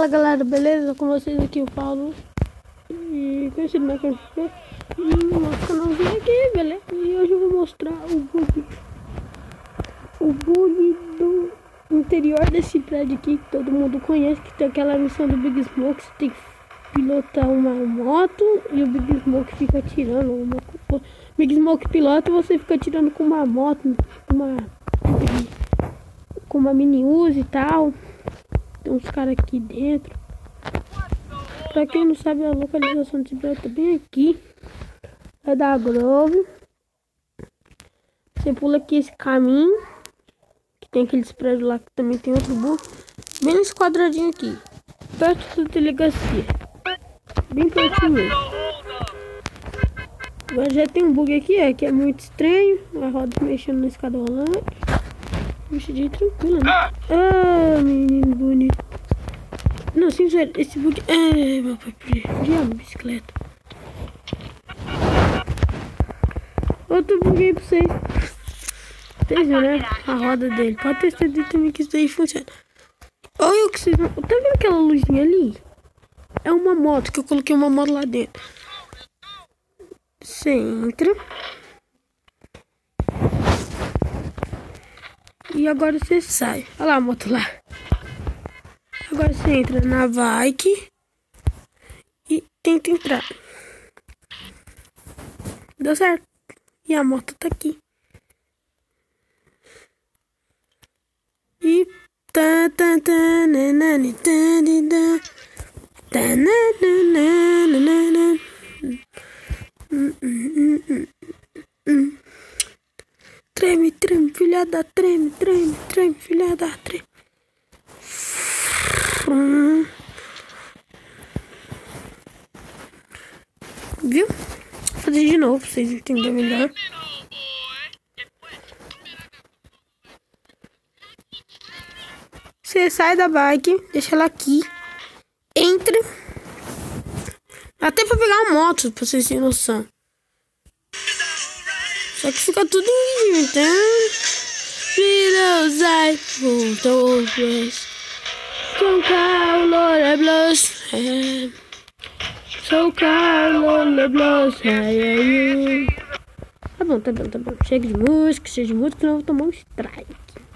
Fala galera, beleza? Com vocês aqui o Paulo e conhecido mais no nosso canalzinho aqui, beleza? E hoje eu vou mostrar o bug do interior desse prédio aqui que todo mundo conhece, que tem aquela missão do Big Smoke. Você tem que pilotar uma moto e o Big Smoke fica atirando o Big Smoke pilota e você fica atirando com uma moto, com uma mini Uzi e tal. Tem uns caras aqui dentro. Pra quem não sabe, a localização desse prédio tá bem aqui. É da Grove. Você pula aqui esse caminho, que tem aqueles prédios lá que também tem outro bug. Bem nesse quadradinho aqui, perto da delegacia. Bem pertinho mesmo. Agora já tem um bug aqui, que é muito estranho. A roda mexendo na escada rolante. Mexidinho tranquilo, né? Ah, menino bonito. Não, sincero, esse bug... É, meu pai, perdi a bicicleta. Outro bug aí pra vocês. Vocês viram, né? A roda dele. Pode ter certeza também que isso daí funciona. Olha o que vocês... Tá vendo aquela luzinha ali? É uma moto, que eu coloquei uma moto lá dentro. Você entra. E agora você sai. Olha lá a moto lá. Agora você entra na bike e tenta entrar. Deu certo. E a moto tá aqui. E treme, treme, filha da treme, treme, treme, filha da treme. Viu? Vou fazer de novo pra vocês entenderem melhor. Você sai da bike, deixa ela aqui, entra. Até pra pegar uma moto, pra vocês terem noção. Só que fica tudo em vídeo, então... Sou Carlos Leblos. Sou Carlos Leblos. Tá bom, tá bom, tá bom. Chega de música, senão eu vou tomar um strike.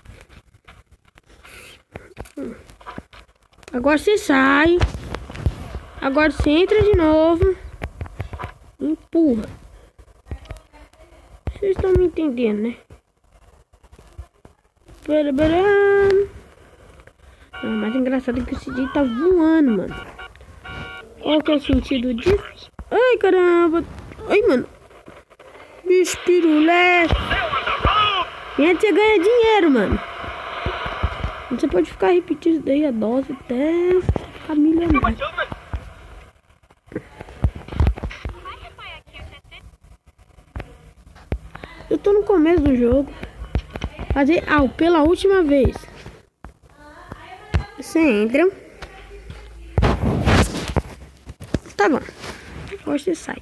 Agora você sai. Agora você entra de novo. Empurra. Vocês estão me entendendo, né? O mais engraçado é que esse dia tá voando, mano. Qual que é o sentido disso? Ai, caramba. Ai, mano. Bicho pirulé. E antes você ganha dinheiro, mano. Você pode ficar repetindo isso daí a dose até ficar milionário. Eu tô no começo do jogo. Fazer pela última vez. Você entra. Tá bom. Agora você sai.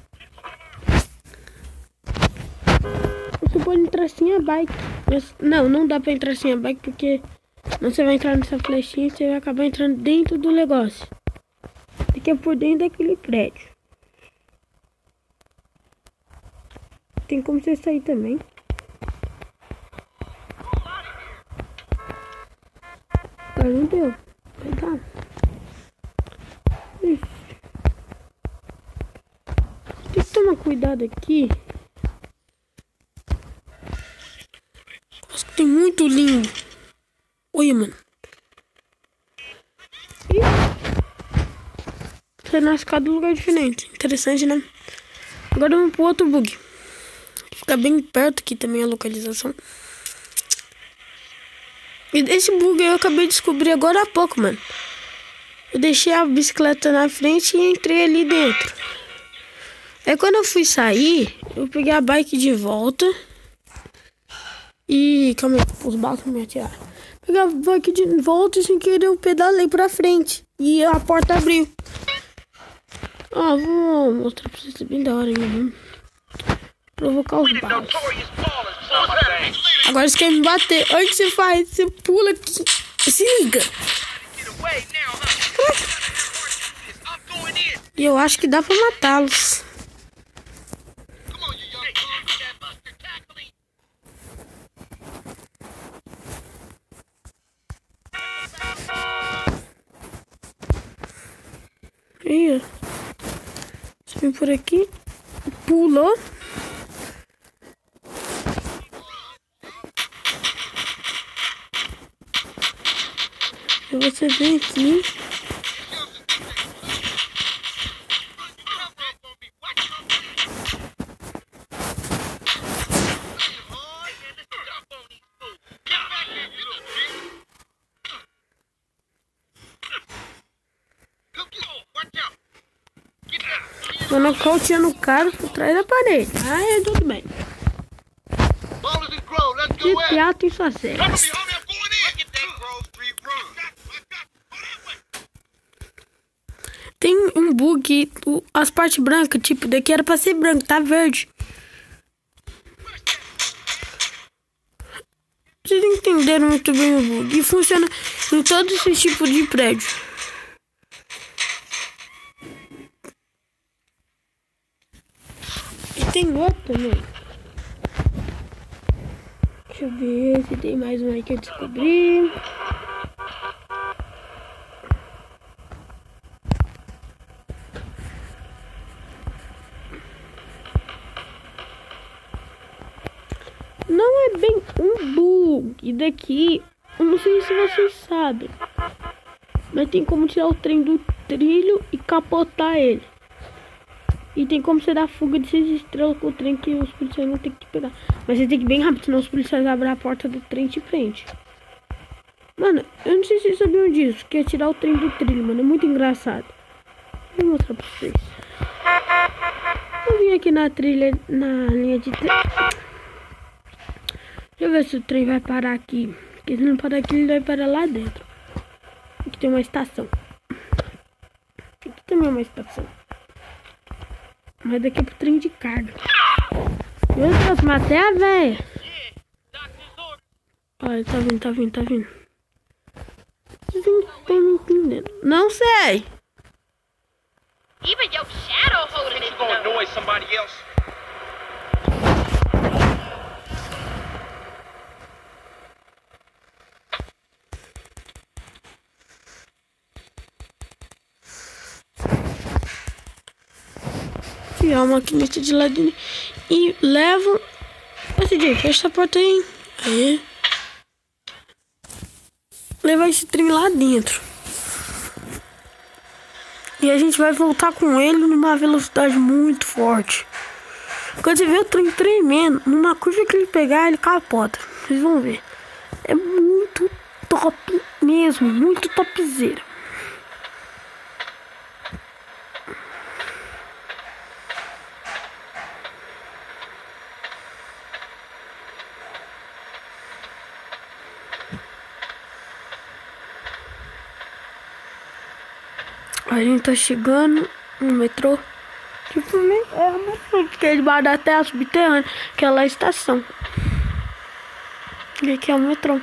Você pode entrar sem a bike. Mas, não dá pra entrar sem a bike porque você vai entrar nessa flechinha e você vai acabar entrando dentro do negócio. Porque é por dentro daquele prédio. Tem como você sair também. Agora não deu. Vai dar. Tem que tomar cuidado aqui. Acho que tem muito lindo. Olha, mano. Você nasce cada lugar diferente. Interessante, né? Agora vamos pro outro bug. Fica bem perto aqui também a localização. E esse bug eu acabei de descobrir agora há pouco, mano. Eu deixei a bicicleta na frente e entrei ali dentro. Aí quando eu fui sair, eu peguei a bike de volta. E... calma aí, os balas me atiraram. Peguei a bike de volta e sem querer eu pedalei pra frente. E a porta abriu. Vou mostrar pra vocês bem da hora aí, provocar os balas. Agora você quer me bater. Olha o que você faz. Você pula aqui. Se liga. E eu acho que dá pra matá-los. Aí, ó. Você vem por aqui. Pulou. E você vem aqui. Eu nocauteando o cara por trás da parede. Aí tudo bem. Que teatro em suas cegas. Tem um bug, as partes brancas, tipo, daqui era pra ser branco, tá verde. Vocês entenderam muito bem o bug. E funciona em todos esses tipos de prédio. E tem outro também. Deixa eu ver se tem mais um aí que eu descobri. Não é bem um bug. E daqui, eu não sei se vocês sabem, mas tem como tirar o trem do trilho e capotar ele. E tem como você dar fuga de 6 estrelas com o trem que os policiais não tem que pegar. Mas você tem que ir bem rápido, senão os policiais abrem a porta do trem e te prende. Mano, eu não sei se vocês sabiam disso, que é tirar o trem do trilho, mano. É muito engraçado. Vou mostrar pra vocês. Eu vim aqui na trilha, na linha de trem. Deixa eu ver se o trem vai parar aqui. Porque se não parar aqui, ele vai parar lá dentro. Aqui tem uma estação. Aqui também é uma estação. Mas daqui é pro trem de carga. Meu Deus, matei a véia. Olha, tá vindo, tá vindo, tá vindo. Vocês não estão me entendendo. Não sei. Even your shadow holding it. Gonna annoy somebody else. Tirar a maquineta de lado e levam. Esse dia, fecha essa porta aí. Aí. Levar esse trem lá dentro. E a gente vai voltar com ele numa velocidade muito forte. Quando você vê o trem tremendo, numa curva que ele pegar, ele capota. Vocês vão ver. É muito top mesmo, muito topzera. A gente tá chegando no metrô. Tipo, é o metrô, porque é debaixo da terra subterrânea, que é lá a estação. E aqui é o metrô.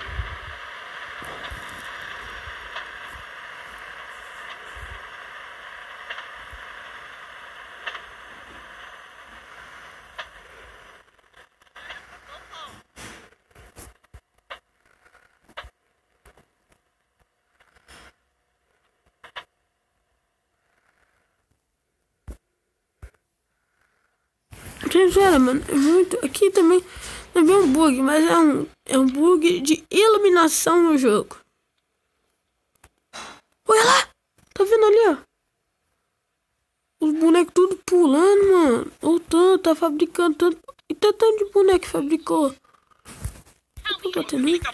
Sincero, mano, é muito. Aqui também não é um bug, mas é um bug de iluminação no jogo. Olha lá! Tá vendo ali, ó? Os bonecos tudo pulando, mano. O tanto, tá fabricando tanto. E tanto de boneco que fabricou. Tô batendo aí.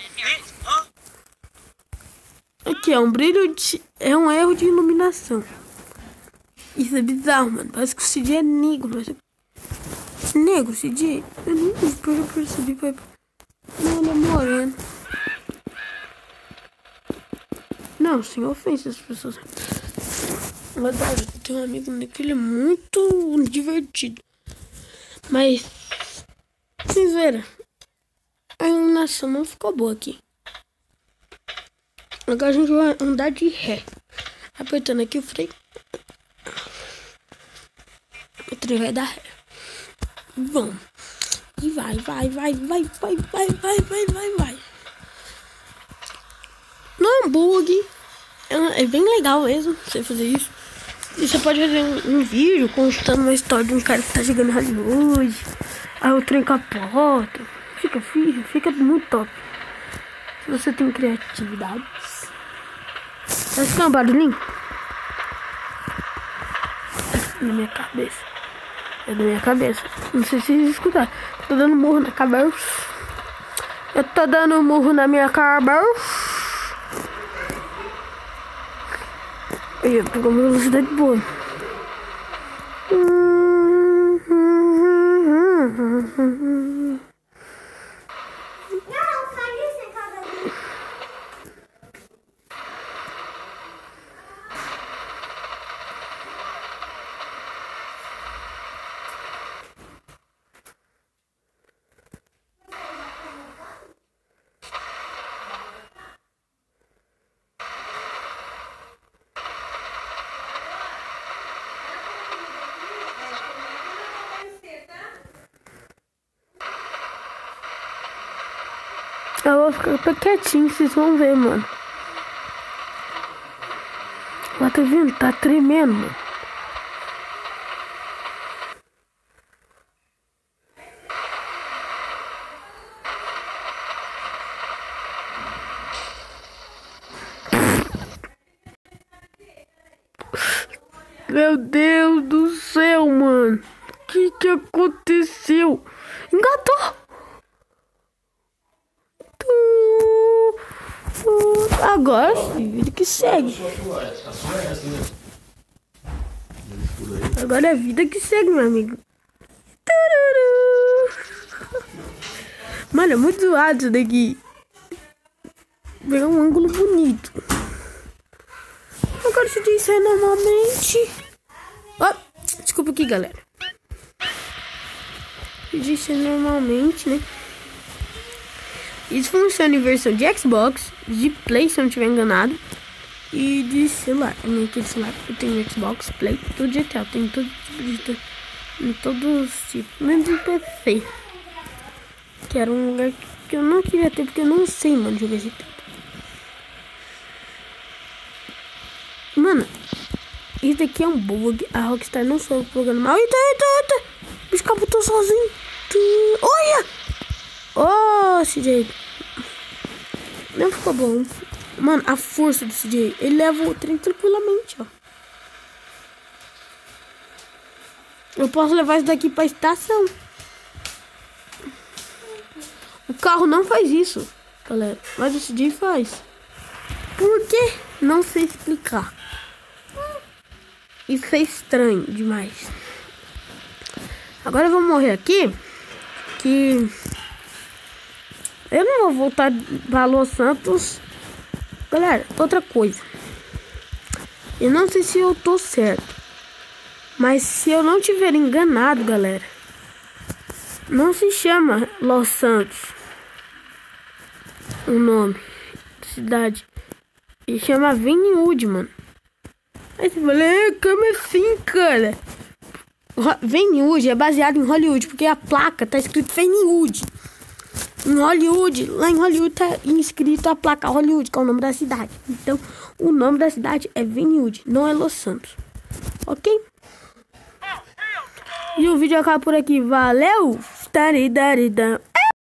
Aqui é um brilho de. É um erro de iluminação. Isso é bizarro, mano. Parece que o CJ é negro, mas. Negro, CJ? Eu não percebi. Não, ele é moreno. Não, sem ofensa as pessoas. Eu tenho um amigo meu que ele é muito divertido. Mas, vocês viram, a iluminação não ficou boa aqui. Agora a gente vai andar de ré. Apertando aqui o freio. trem vai dar ré. Bom. E vai. Não é um bug. É bem legal mesmo você fazer isso. E você pode fazer um vídeo contando uma história de um cara que tá chegando em Hollywood. Aí o trem capota. Fica muito top. Se você tem criatividade. Tá escutando um barulhinho? Na minha cabeça. É da minha cabeça. Não sei se vocês escutaram. Tô dando murro na cabeça. Eu tô dando murro na minha cabeça. Aí, pegou uma velocidade boa. Eu vou ficar quietinho, vocês vão ver, mano. Lá tá vendo? Tá tremendo, mano. Meu Deus do céu, mano. O que aconteceu? Engatou. Agora, vida que segue. Agora é vida que segue, meu amigo. Mano, é muito zoado isso daqui. Pegar um ângulo bonito. Agora se diz normalmente. Oh, desculpa aqui, galera. Se diz normalmente, né? Isso funciona em versão de Xbox, de Play, se eu não estiver enganado, e de celular. Aqui de celular eu tenho Xbox, Play, tudo de GTA, eu tenho todo tipo de todos os tipos, menos de PC. Que era um lugar que eu não queria ter, porque eu não sei, mano, jogar GTA. Mano, isso daqui é um bug, a Rockstar não soube programar. Eita, o bicho capotou sozinho. Olha! Oh, CJ. Não ficou bom. Mano, a força do CJ. Ele leva o trem tranquilamente, ó. Eu posso levar isso daqui pra estação. O carro não faz isso, galera. Mas o CJ faz. Por quê? Não sei explicar. Isso é estranho demais. Agora eu vou morrer aqui. Que... eu não vou voltar para Los Santos. Galera, outra coisa. Eu não sei se eu tô certo. Mas se eu não tiver enganado, galera, não se chama Los Santos o nome da cidade. Ele chama Vineywood, mano. Aí você fala, como assim, cara? Vineywood é baseado em Hollywood, porque a placa tá escrito Vineywood. Em Hollywood, lá em Hollywood tá inscrito a placa Hollywood, que é o nome da cidade. Então, o nome da cidade é Vineywood, não é Los Santos. Ok? E o vídeo acaba por aqui. Valeu!